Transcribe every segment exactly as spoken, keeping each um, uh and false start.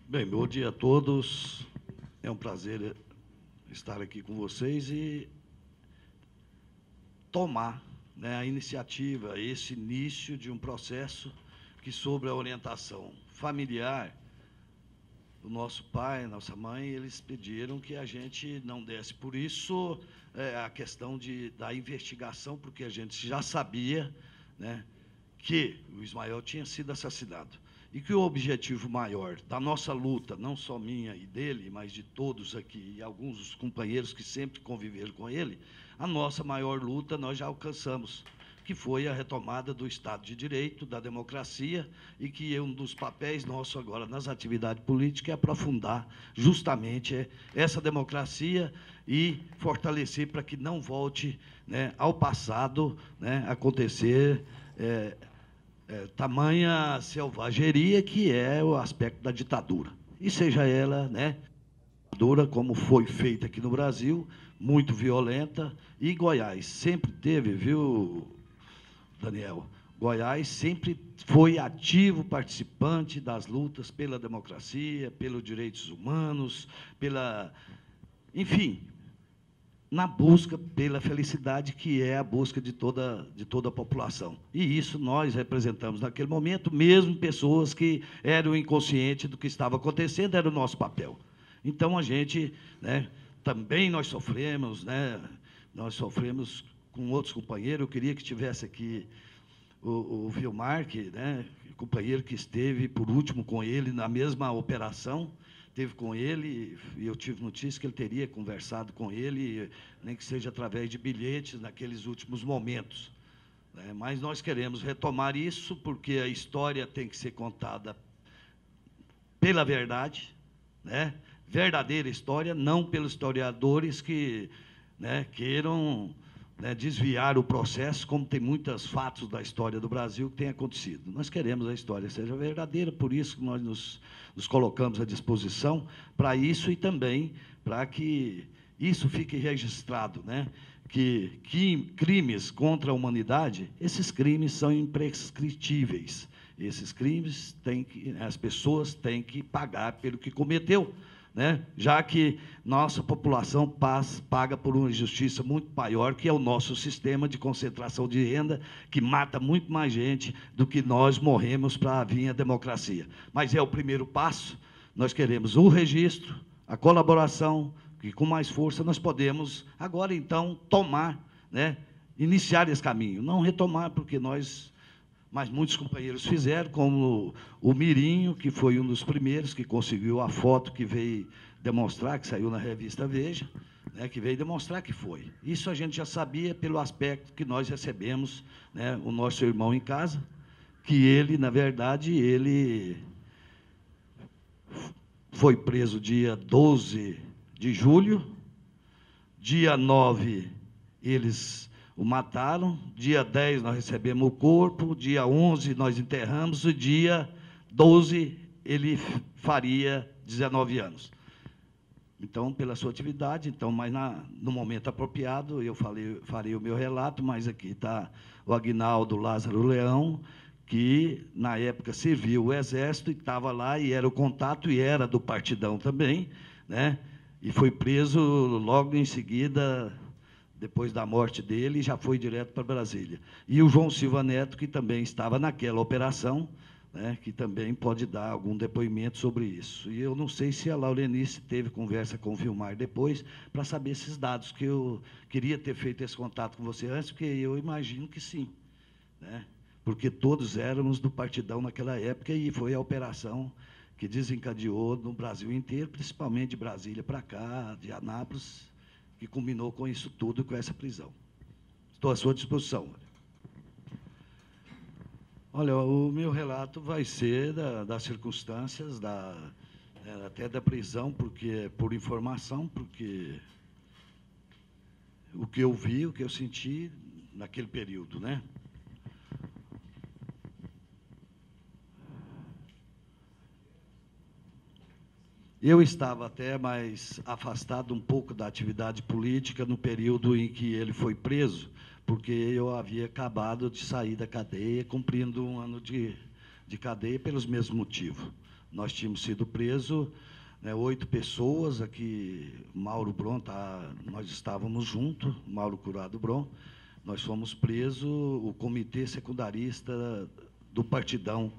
Bem, bom dia a todos. É um prazer estar aqui com vocês e tomar, né, a iniciativa, esse início de um processo que, sobre a orientação familiar, o nosso pai, nossa mãe, eles pediram que a gente não desse. Por isso, é, a questão de, da investigação, porque a gente já sabia, né, que o Ismael tinha sido assassinado. E que o objetivo maior da nossa luta, não só minha e dele, mas de todos aqui, e alguns dos companheiros que sempre conviveram com ele, a nossa maior luta nós já alcançamos, que foi a retomada do Estado de Direito, da democracia, e que é um dos papéis nossos agora nas atividades políticas é aprofundar justamente essa democracia e fortalecer para que não volte, né, ao passado, né, acontecer é, é, tamanha selvageria que é o aspecto da ditadura. E seja ela, né, ditadura como foi feita aqui no Brasil, muito violenta, e Goiás sempre teve, viu, Daniel? Goiás sempre foi ativo participante das lutas pela democracia, pelos direitos humanos, pela, enfim, na busca pela felicidade, que é a busca de toda, de toda a população. E isso nós representamos naquele momento, mesmo pessoas que eram inconscientes do que estava acontecendo, era o nosso papel. Então, a gente, né, também nós sofremos, né, nós sofremos com outros companheiros. Eu queria que tivesse aqui o, o Vilmar, que, né, companheiro que esteve, por último, com ele na mesma operação, esteve com ele, e eu tive notícia que ele teria conversado com ele, nem que seja através de bilhetes, naqueles últimos momentos. Né? Mas nós queremos retomar isso, porque a história tem que ser contada pela verdade, né? Verdadeira história, não pelos historiadores que, né, queiram, né, desviar o processo, como tem muitos fatos da história do Brasil que têm acontecido. Nós queremos a história seja verdadeira, por isso que nós nos, nos colocamos à disposição para isso, e também para que isso fique registrado, né, que, que crimes contra a humanidade, esses crimes são imprescritíveis. Esses crimes, têm que, as pessoas têm que pagar pelo que cometeu, né? Já que nossa população passa, paga por uma injustiça muito maior, que é o nosso sistema de concentração de renda, que mata muito mais gente do que nós morremos para vir a democracia. Mas é o primeiro passo. Nós queremos o registro, a colaboração, que com mais força nós podemos, agora, então, tomar, né, iniciar esse caminho. Não retomar, porque nós... Mas muitos companheiros fizeram, como o Mirinho, que foi um dos primeiros que conseguiu a foto que veio demonstrar, que saiu na revista Veja, né, que veio demonstrar que foi. Isso a gente já sabia pelo aspecto que nós recebemos, né, o nosso irmão em casa, que ele, na verdade, ele foi preso dia doze de julho, dia nove eles o mataram, dia dez nós recebemos o corpo, dia onze nós enterramos, e dia doze ele faria dezenove anos. Então, pela sua atividade, então, mas na, no momento apropriado, eu falei, farei o meu relato, mas aqui está o Aguinaldo Lázaro Leão, que, na época, serviu o Exército, e estava lá, e era o contato, e era do Partidão também, né? E foi preso logo em seguida, depois da morte dele, já foi direto para Brasília. E o João Silva Neto, que também estava naquela operação, né, que também pode dar algum depoimento sobre isso. E eu não sei se a Laurenice teve conversa com o Vilmar depois, para saber esses dados, que eu queria ter feito esse contato com você antes, porque eu imagino que sim, né? Porque todos éramos do Partidão naquela época, e foi a operação que desencadeou no Brasil inteiro, principalmente de Brasília para cá, de Anápolis, que culminou com isso tudo, com essa prisão. Estou à sua disposição. Olha, o meu relato vai ser da, das circunstâncias, da, até da prisão, porque por informação, porque o que eu vi, o que eu senti naquele período, né? Eu estava até mais afastado um pouco da atividade política no período em que ele foi preso, porque eu havia acabado de sair da cadeia, cumprindo um ano de, de cadeia pelos mesmos motivos. Nós tínhamos sido presos, né, oito pessoas, aqui, Mauro Bron, tá, nós estávamos juntos, Mauro Curado Bron, nós fomos presos, o comitê secundarista do Partidão,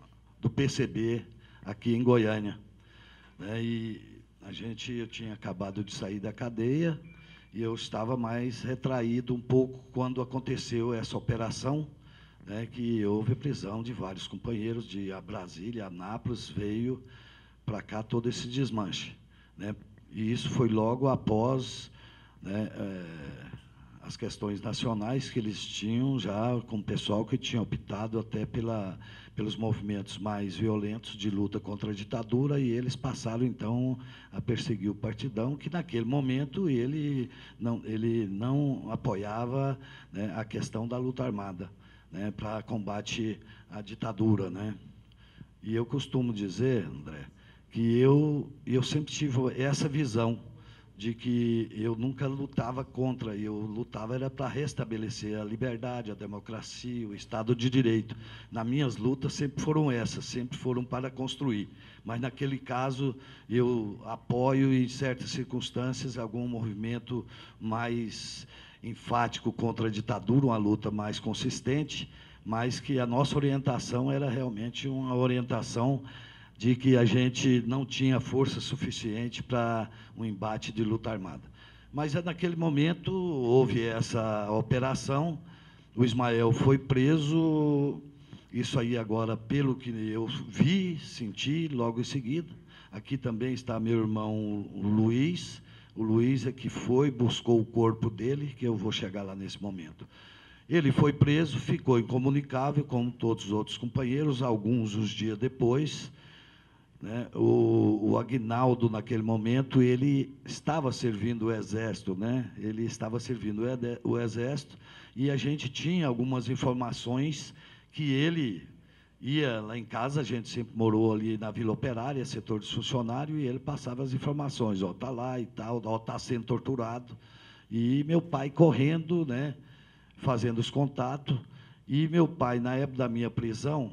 do P C B, aqui em Goiânia. Né, e a gente, eu tinha acabado de sair da cadeia, e eu estava mais retraído um pouco quando aconteceu essa operação, né, que houve a prisão de vários companheiros de Brasília, Anápolis, veio para cá todo esse desmanche. Né, e isso foi logo após, né, é, as questões nacionais que eles tinham já com o pessoal que tinha optado até pela, pelos movimentos mais violentos de luta contra a ditadura, e eles passaram, então, a perseguir o Partidão, que, naquele momento, ele não, ele não apoiava, né, a questão da luta armada, né, para combate à ditadura. Né? E eu costumo dizer, André, que eu, eu sempre tive essa visão de que eu nunca lutava contra, eu lutava era para restabelecer a liberdade, a democracia, o Estado de Direito. Nas minhas lutas sempre foram essas, sempre foram para construir. Mas, naquele caso, eu apoio, em certas circunstâncias, algum movimento mais enfático contra a ditadura, uma luta mais consistente, mas que a nossa orientação era realmente uma orientação de que a gente não tinha força suficiente para um embate de luta armada. Mas, naquele momento, houve essa operação, o Ismael foi preso, isso aí agora, pelo que eu vi, senti, logo em seguida. Aqui também está meu irmão Luiz, o Luiz é que foi, buscou o corpo dele, que eu vou chegar lá nesse momento. Ele foi preso, ficou incomunicável, como todos os outros companheiros, alguns uns dias depois. Né, o, o Aguinaldo, naquele momento, ele estava servindo o Exército, né? Ele estava servindo o Exército, e a gente tinha algumas informações que ele ia lá em casa, a gente sempre morou ali na Vila Operária, setor de funcionário, e ele passava as informações, ó, está lá e tal, ó, está sendo torturado. E meu pai correndo, né, fazendo os contatos, e meu pai, na época da minha prisão,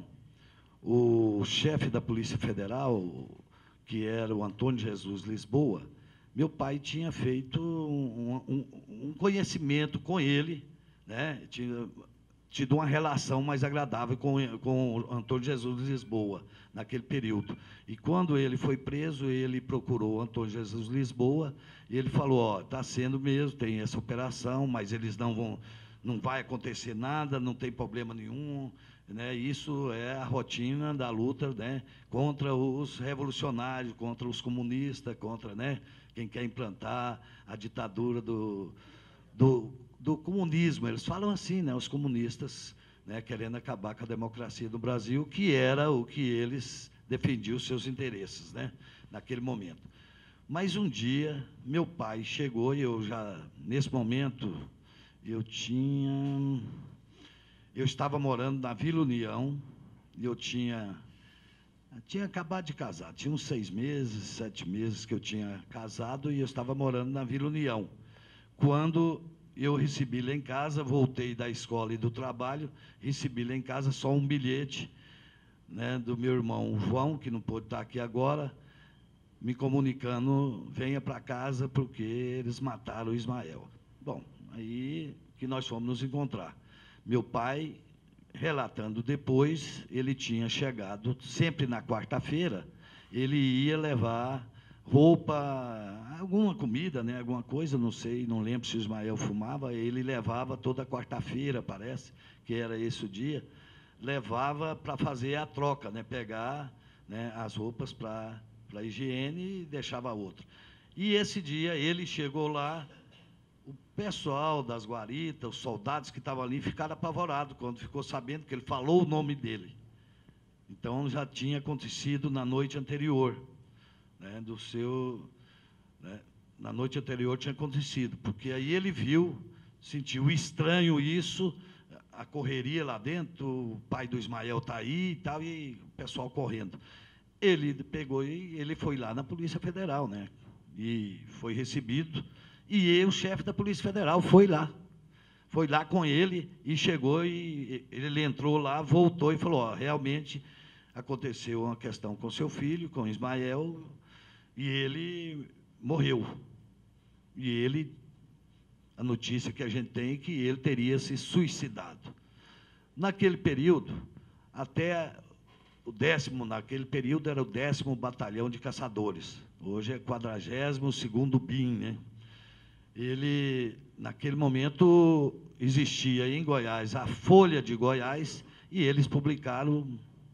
o chefe da Polícia Federal, que era o Antônio Jesus Lisboa, meu pai tinha feito um, um, um conhecimento com ele, né? Tinha tido uma relação mais agradável com, com o Antônio Jesus Lisboa, naquele período. E, quando ele foi preso, ele procurou o Antônio Jesus Lisboa, e ele falou, ó, está sendo mesmo, tem essa operação, mas eles não vão, não vai acontecer nada, não tem problema nenhum. Né, isso é a rotina da luta, né, contra os revolucionários, contra os comunistas, contra, né, quem quer implantar a ditadura do, do, do comunismo. Eles falam assim, né, os comunistas, né, querendo acabar com a democracia do Brasil, que era o que eles defendiam os seus interesses, né, naquele momento. Mas, um dia, meu pai chegou, e eu já, nesse momento, eu tinha... Eu estava morando na Vila União, e eu tinha, tinha acabado de casar, tinha uns seis meses, sete meses que eu tinha casado, e eu estava morando na Vila União. Quando eu recebi lá em casa, voltei da escola e do trabalho, recebi lá em casa só um bilhete, né, do meu irmão João, que não pôde estar aqui agora, me comunicando, venha para casa, porque eles mataram o Ismael. Bom, aí que nós fomos nos encontrar. Meu pai, relatando depois, ele tinha chegado, sempre na quarta-feira, ele ia levar roupa, alguma comida, né, alguma coisa, não sei, não lembro se o Ismael fumava, ele levava toda quarta-feira, parece, que era esse o dia, levava para fazer a troca, né, pegar, né, as roupas para a higiene e deixava outra. E, esse dia, ele chegou lá, o pessoal das guaritas, os soldados que estavam ali, ficaram apavorados quando ficou sabendo que ele falou o nome dele. Então, já tinha acontecido na noite anterior, né, do seu, né, na noite anterior tinha acontecido, porque aí ele viu, sentiu estranho isso, a correria lá dentro, o pai do Ismael está aí e tal, e o pessoal correndo. Ele pegou e ele foi lá na Polícia Federal, né, e foi recebido. E o chefe da Polícia Federal foi lá, foi lá com ele, e chegou, e ele entrou lá, voltou e falou, ó, realmente, aconteceu uma questão com seu filho, com Ismael, e ele morreu. E ele, a notícia que a gente tem é que ele teria se suicidado. Naquele período, até o décimo, naquele período era o décimo batalhão de caçadores. Hoje é quadragésimo segundo B I M, né? Ele, naquele momento, existia em Goiás a Folha de Goiás, e eles publicaram.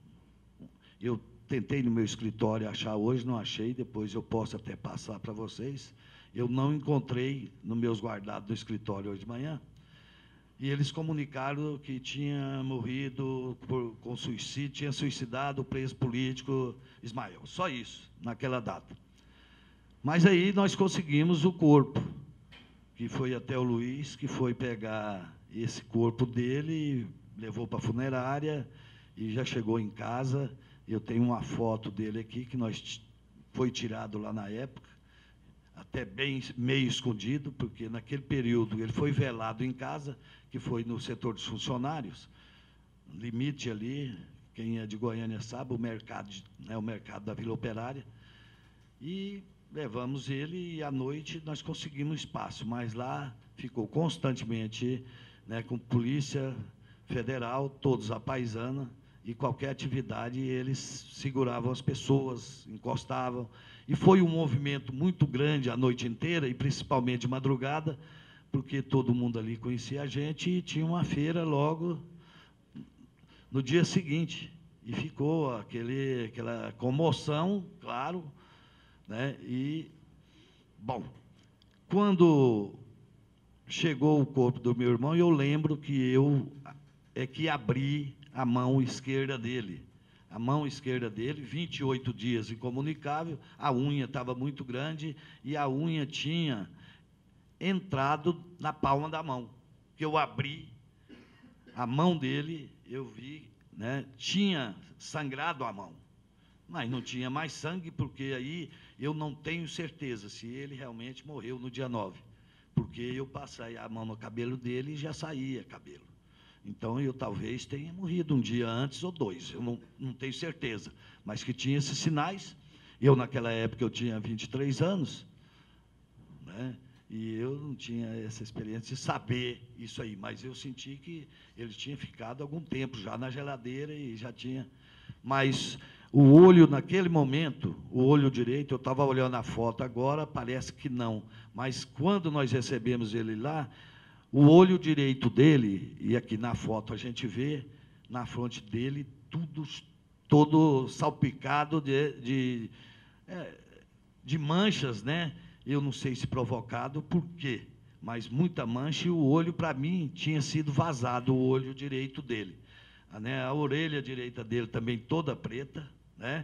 Eu tentei no meu escritório achar hoje, não achei, depois eu posso até passar para vocês. Eu não encontrei nos meus guardados do escritório hoje de manhã. E eles comunicaram que tinha morrido por, com suicídio, tinha suicidado o preso político Ismael. Só isso, naquela data. Mas aí nós conseguimos o corpo, que foi até o Luiz, que foi pegar esse corpo dele, levou para a funerária e já chegou em casa. Eu tenho uma foto dele aqui, que nós foi tirado lá na época, até bem meio escondido, porque naquele período ele foi velado em casa, que foi no setor dos funcionários, limite ali, quem é de Goiânia sabe, o mercado, né, o mercado da Vila Operária, e levamos ele, e à noite nós conseguimos espaço, mas lá ficou constantemente, né, com polícia federal, todos à paisana, e qualquer atividade eles seguravam as pessoas, encostavam, e foi um movimento muito grande a noite inteira, e principalmente de madrugada, porque todo mundo ali conhecia a gente, e tinha uma feira logo no dia seguinte, e ficou aquele, aquela comoção, claro, né? E, bom, quando chegou o corpo do meu irmão, eu lembro que eu é que abri a mão esquerda dele. A mão esquerda dele, vinte e oito dias incomunicável, a unha estava muito grande, e a unha tinha entrado na palma da mão. Que eu abri a mão dele, eu vi, né, tinha sangrado a mão. Mas não tinha mais sangue, porque aí eu não tenho certeza se ele realmente morreu no dia nove. Porque eu passei a mão no cabelo dele e já saía cabelo. Então, eu talvez tenha morrido um dia antes ou dois, eu não, não tenho certeza. Mas que tinha esses sinais. Eu, naquela época, eu tinha vinte e três anos, né? E eu não tinha essa experiência de saber isso aí, mas eu senti que ele tinha ficado algum tempo já na geladeira e já tinha... Mas o olho, naquele momento, o olho direito, eu estava olhando a foto agora, parece que não, mas quando nós recebemos ele lá, o olho direito dele, e aqui na foto a gente vê, na fronte dele, tudo, todo salpicado de, de, é, de manchas, né? Eu não sei se provocado por quê, mas muita mancha, e o olho, para mim, tinha sido vazado, o olho direito dele. A, né, a orelha direita dele também toda preta, né?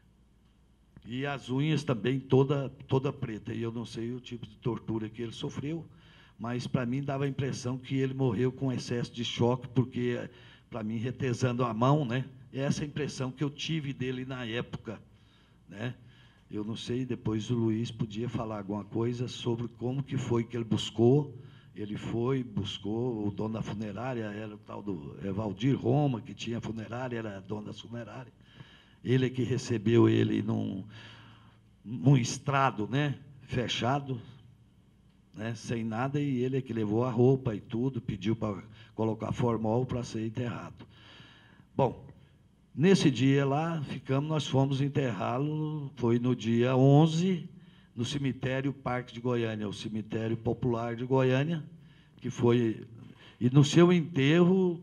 E as unhas também toda, toda preta. E eu não sei o tipo de tortura que ele sofreu, mas, para mim, dava a impressão que ele morreu com excesso de choque, porque, para mim, retesando a mão, né? Essa é a impressão que eu tive dele na época, né? Eu não sei, depois o Luiz podia falar alguma coisa sobre como que foi que ele buscou. Ele foi, buscou, o dono da funerária era o tal do Evaldir Roma, que tinha funerária, era dono da funerária. Ele é que recebeu ele num, num estrado, né, fechado, né, sem nada, e ele é que levou a roupa e tudo, pediu para colocar formol para ser enterrado. Bom, nesse dia lá, ficamos, nós fomos enterrá-lo, foi no dia onze, no cemitério Parque de Goiânia, o cemitério popular de Goiânia, que foi... E no seu enterro,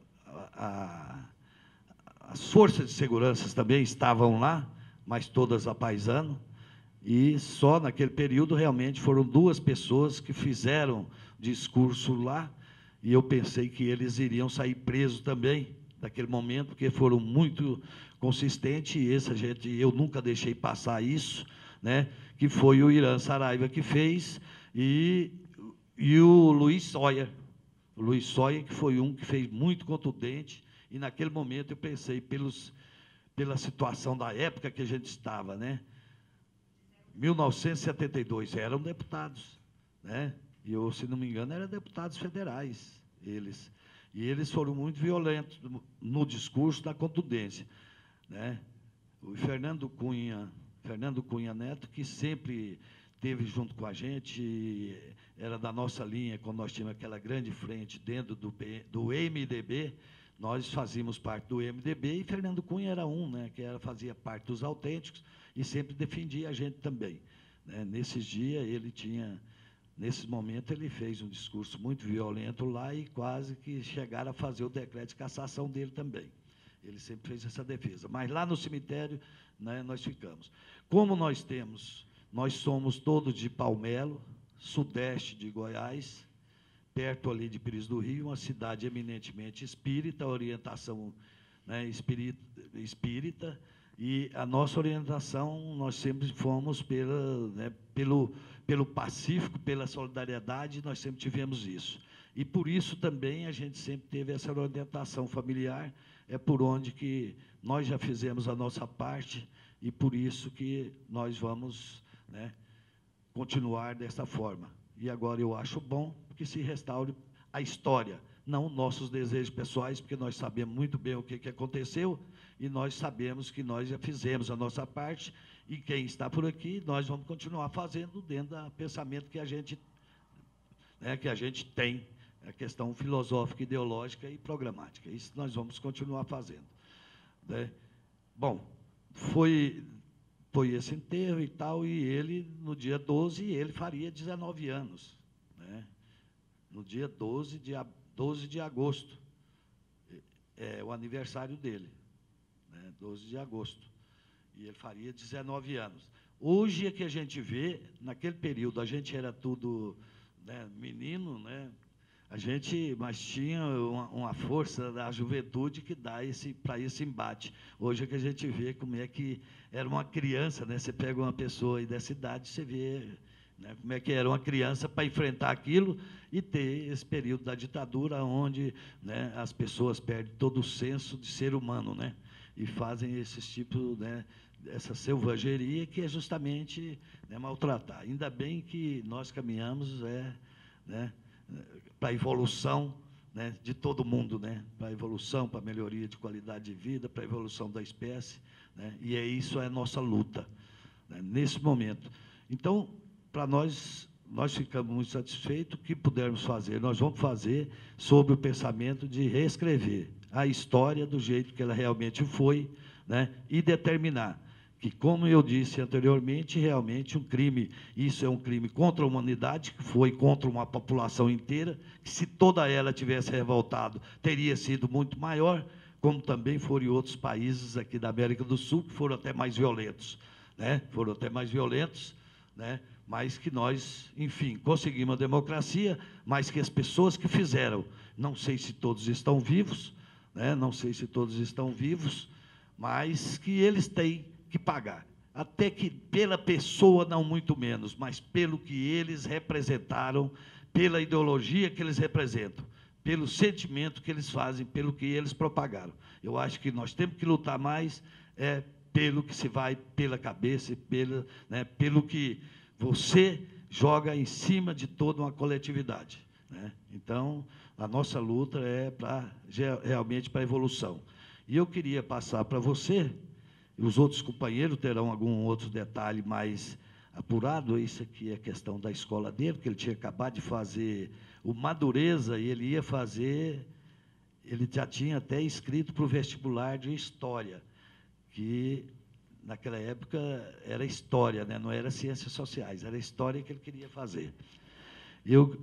a, a, as forças de segurança também estavam lá, mas todas a paisano, e só naquele período, realmente, foram duas pessoas que fizeram discurso lá, e eu pensei que eles iriam sair presos também, naquele momento, porque foram muito consistentes, e esse, gente, eu nunca deixei passar isso, né, que foi o Irã Saraiva que fez, e, e o Luiz Sawyer, o Luiz Sawyer, que foi um que fez muito contundente, e naquele momento eu pensei, pelos, pela situação da época que a gente estava, né, mil novecentos e setenta e dois, eram deputados, né, e eu, se não me engano, eram deputados federais, eles... E eles foram muito violentos no discurso da contundência. né? O Fernando Cunha, Fernando Cunha Neto, que sempre esteve junto com a gente, era da nossa linha, quando nós tínhamos aquela grande frente dentro do, do M D B, nós fazíamos parte do M D B, e Fernando Cunha era um, né, que era, fazia parte dos autênticos, e sempre defendia a gente também, né? Nesses dias, ele tinha, nesse momento, ele fez um discurso muito violento lá, e quase que chegaram a fazer o decreto de cassação dele também. Ele sempre fez essa defesa. Mas lá no cemitério, né, nós ficamos. Como nós temos, nós somos todos de Palmelo, sudeste de Goiás, perto ali de Pires do Rio, uma cidade eminentemente espírita, orientação, né, espírita, espírita, e a nossa orientação, nós sempre fomos pela, né, pelo, pelo pacífico, pela solidariedade, nós sempre tivemos isso. E, por isso, também, a gente sempre teve essa orientação familiar, é por onde que nós já fizemos a nossa parte, e por isso que nós vamos, né, continuar dessa forma. E agora eu acho bom que se restaure a história, não nossos desejos pessoais, porque nós sabemos muito bem o que, que aconteceu, e nós sabemos que nós já fizemos a nossa parte, e quem está por aqui, nós vamos continuar fazendo dentro do pensamento que a gente, né, que a gente tem, a questão filosófica, ideológica e programática. Isso nós vamos continuar fazendo, né? Bom, foi, foi esse enterro e tal, e ele, no dia doze, ele faria dezenove anos, né? No dia doze de, doze de agosto, é o aniversário dele, né? doze de agosto, e ele faria dezenove anos. Hoje é que a gente vê, naquele período, a gente era tudo, né, menino, né? A gente, mas tinha uma, uma força da juventude que dá esse, para esse embate. Hoje é que a gente vê como é que era uma criança, né? Você pega uma pessoa aí dessa idade, você vê, né, como é que era uma criança para enfrentar aquilo e ter esse período da ditadura, onde, né, as pessoas perdem todo o senso de ser humano, né? E fazem esses tipos, né, essa selvageria que é justamente, né, maltratar. Ainda bem que nós caminhamos, é, né, para a evolução, né, de todo mundo, né, para a evolução, para a melhoria de qualidade de vida, para a evolução da espécie, né, e é isso é a nossa luta, né, nesse momento. Então, para nós, nós ficamos muito satisfeitos. O que pudermos fazer, nós vamos fazer sobre o pensamento de reescrever a história do jeito que ela realmente foi, né, e determinar que, como eu disse anteriormente, realmente um crime, isso é um crime contra a humanidade, que foi contra uma população inteira, que se toda ela tivesse revoltado, teria sido muito maior, como também foram em outros países aqui da América do Sul, que foram até mais violentos, né? Foram até mais violentos, né? Mas que nós, enfim, conseguimos a democracia, mas que as pessoas que fizeram, não sei se todos estão vivos, né? Não sei se todos estão vivos, mas que eles têm que pagar, até que pela pessoa, não muito menos, mas pelo que eles representaram, pela ideologia que eles representam, pelo sentimento que eles fazem, pelo que eles propagaram. Eu acho que nós temos que lutar mais é, pelo que se vai pela cabeça, pela, né, pelo que você joga em cima de toda uma coletividade, né? Então, a nossa luta é pra, realmente para a evolução. E eu queria passar para você, e os outros companheiros terão algum outro detalhe mais apurado. Isso aqui é questão da escola dele, porque ele tinha acabado de fazer o Madureza, e ele ia fazer, ele já tinha até escrito para o vestibular de História, que naquela época era História, né? Não era Ciências Sociais, era História que ele queria fazer. Eu,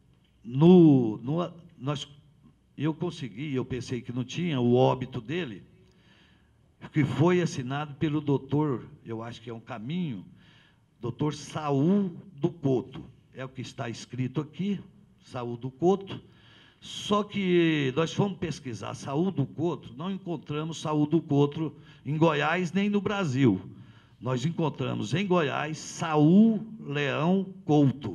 no, no, nós, eu consegui, eu pensei que não tinha, o óbito dele, que foi assinado pelo doutor, eu acho que é um caminho, doutor Saul do Couto. É o que está escrito aqui, Saul do Couto. Só que nós fomos pesquisar Saul do Couto, não encontramos Saul do Couto em Goiás nem no Brasil. Nós encontramos em Goiás Saul Leão Couto,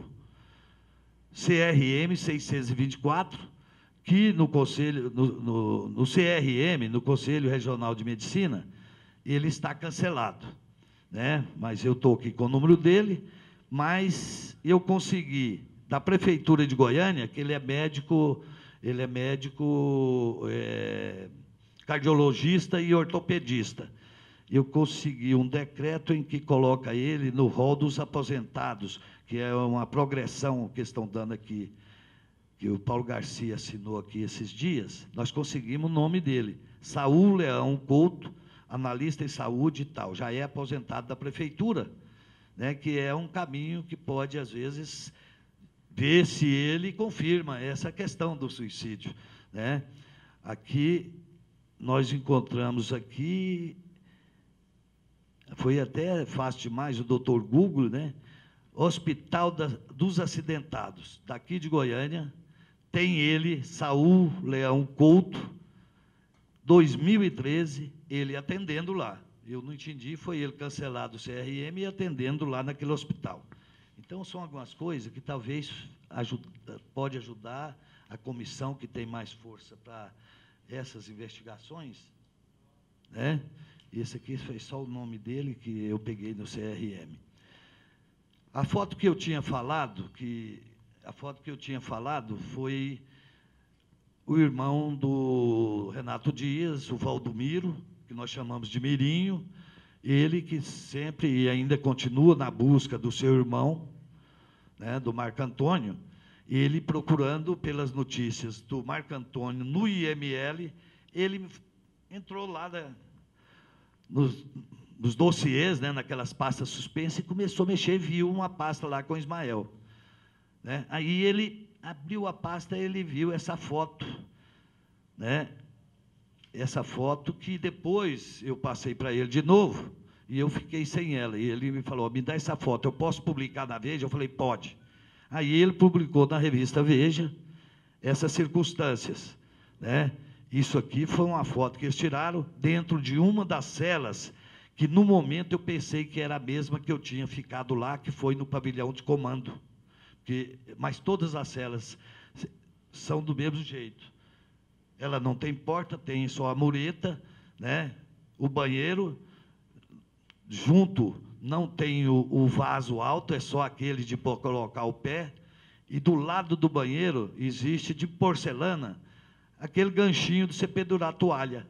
C R M seiscentos e vinte e quatro, que no, conselho, no, no, no C R M, no Conselho Regional de Medicina, ele está cancelado, né? Mas eu estou aqui com o número dele, mas eu consegui, da Prefeitura de Goiânia, que ele é médico, ele é médico é, cardiologista e ortopedista. Eu consegui um decreto em que coloca ele no rol dos aposentados, que é uma progressão que estão dando aqui, que o Paulo Garcia assinou aqui esses dias. Nós conseguimos o nome dele, Saul Leão Couto, analista em saúde e tal, já é aposentado da prefeitura, né, que é um caminho que pode, às vezes, ver se ele confirma essa questão do suicídio, né? Aqui, nós encontramos aqui, foi até fácil demais, o doutor Google, né? Hospital da, dos Acidentados, daqui de Goiânia, tem ele, Saul Leão Couto, dois mil e treze, ele atendendo lá. Eu não entendi, foi ele cancelado o C R M e atendendo lá naquele hospital. Então, são algumas coisas que talvez ajuda, pode ajudar a comissão que tem mais força para essas investigações, né? Esse aqui foi só o nome dele que eu peguei no C R M. A foto que eu tinha falado, que a foto que eu tinha falado foi o irmão do Renato Dias, o Valdomiro, que nós chamamos de Mirinho, ele que sempre e ainda continua na busca do seu irmão, né, do Marco Antônio, ele procurando pelas notícias do Marco Antônio no I M L, ele entrou lá da, nos, nos dossiês, né, naquelas pastas suspensas, e começou a mexer, viu uma pasta lá com Ismael, né? Aí ele abriu a pasta, ele viu essa foto, né? Essa foto que depois eu passei para ele de novo, e eu fiquei sem ela. E ele me falou, me dá essa foto, eu posso publicar na Veja? Eu falei, pode. Aí ele publicou na revista Veja essas circunstâncias, né? Isso aqui foi uma foto que eles tiraram dentro de uma das celas, que no momento eu pensei que era a mesma que eu tinha ficado lá, que foi no pavilhão de comando. Que, mas todas as celas são do mesmo jeito. Ela não tem porta, tem só a mureta, né? O banheiro, junto, não tem o, o vaso alto, é só aquele de colocar o pé, e do lado do banheiro existe, de porcelana, aquele ganchinho de você pendurar a toalha.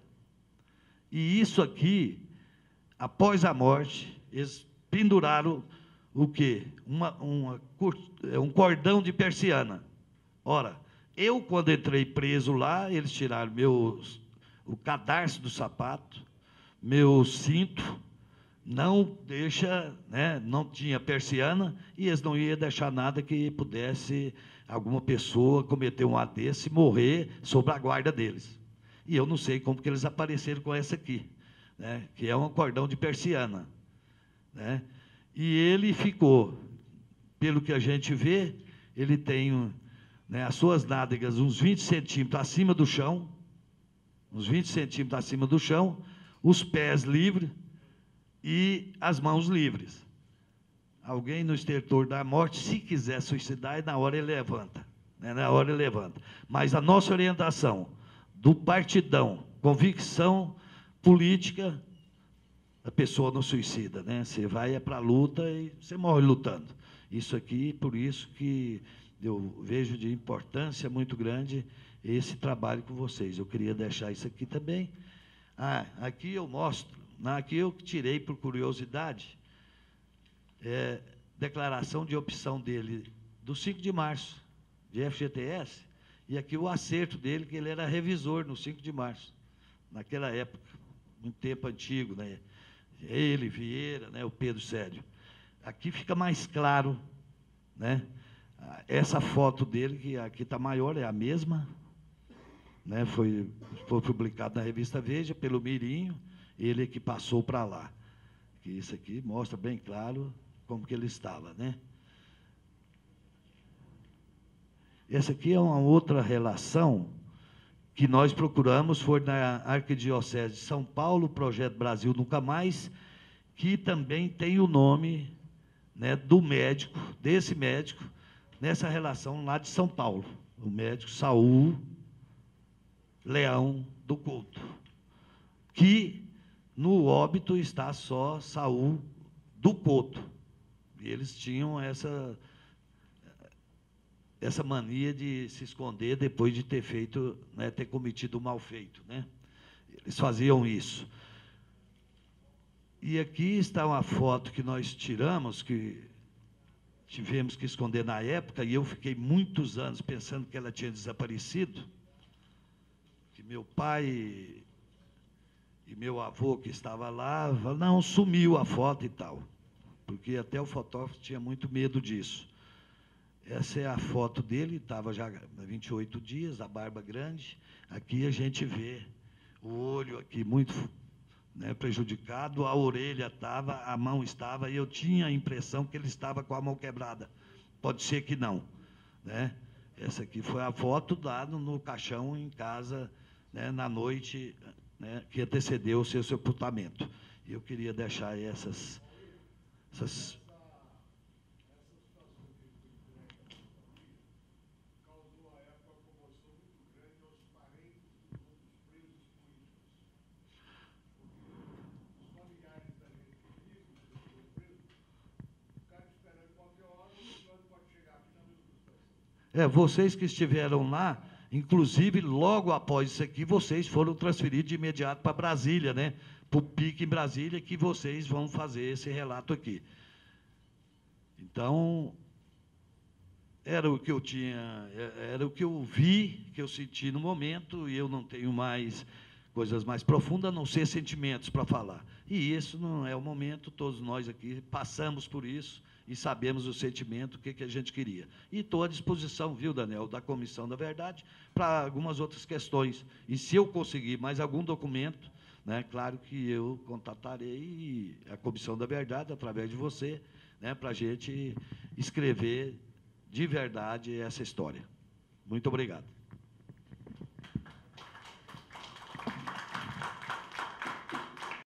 E isso aqui, após a morte, eles penduraram o quê? Uma, uma, um cordão de persiana. Ora, eu, quando entrei preso lá, eles tiraram meus, o cadarço do sapato, meu cinto, não deixa, né, não tinha persiana, e eles não iam deixar nada que pudesse alguma pessoa cometer um A desse e morrer sob a guarda deles. E eu não sei como que eles apareceram com essa aqui, né, que é um cordão de persiana, né? E ele ficou, pelo que a gente vê, ele tem, né, as suas nádegas uns vinte centímetros acima do chão, uns vinte centímetros acima do chão, os pés livres e as mãos livres. Alguém no estertor da morte, se quiser suicidar, na hora ele levanta, né, na hora ele levanta. Mas a nossa orientação do partidão, convicção política, a pessoa não suicida, né? Você vai é para a luta e você morre lutando. Isso aqui, por isso que eu vejo de importância muito grande esse trabalho com vocês. Eu queria deixar isso aqui também. Ah, aqui eu mostro, aqui eu tirei por curiosidade, é, declaração de opção dele do cinco de março, de F G T S, e aqui o acerto dele, que ele era revisor no cinco de março, naquela época, muito tempo antigo, né? Ele, Vieira, né, o Pedro Célio. Aqui fica mais claro, né? Essa foto dele, que aqui está maior, é a mesma, né? Foi, foi publicado na revista Veja pelo Mirinho, ele que passou para lá. Que isso aqui mostra bem claro como que ele estava, né? Essa aqui é uma outra relação que nós procuramos, foi na Arquidiocese de São Paulo, Projeto Brasil Nunca Mais, que também tem o nome, né, do médico, desse médico, nessa relação lá de São Paulo, o médico Saul Leão do Couto, que no óbito está só Saul do Couto. E eles tinham essa... essa mania de se esconder depois de ter feito, né, ter cometido o mal feito, né? Eles faziam isso. E aqui está uma foto que nós tiramos, que tivemos que esconder na época, e eu fiquei muitos anos pensando que ela tinha desaparecido, que meu pai e meu avô, que estava lá, falaram, não, sumiu a foto e tal, porque até o fotógrafo tinha muito medo disso. Essa é a foto dele, estava já há vinte e oito dias, a barba grande. Aqui a gente vê o olho aqui muito, né, prejudicado, a orelha estava, a mão estava, e eu tinha a impressão que ele estava com a mão quebrada. Pode ser que não, né? Essa aqui foi a foto dada no caixão em casa, né, na noite, né, que antecedeu o seu sepultamento. E eu queria deixar essas... essas É, vocês que estiveram lá, inclusive, logo após isso aqui, vocês foram transferidos de imediato para Brasília, né? Para o PIC em Brasília, que vocês vão fazer esse relato aqui. Então, era o que eu tinha, era o que eu vi, que eu senti no momento, e eu não tenho mais coisas mais profundas, a não ser sentimentos para falar. E isso não é o momento, todos nós aqui passamos por isso, e sabemos o sentimento, o que, que a gente queria. E estou à disposição, viu, Daniel, da Comissão da Verdade, para algumas outras questões. E se eu conseguir mais algum documento, né, claro que eu contatarei a Comissão da Verdade, através de você, né, para a gente escrever de verdade essa história. Muito obrigado.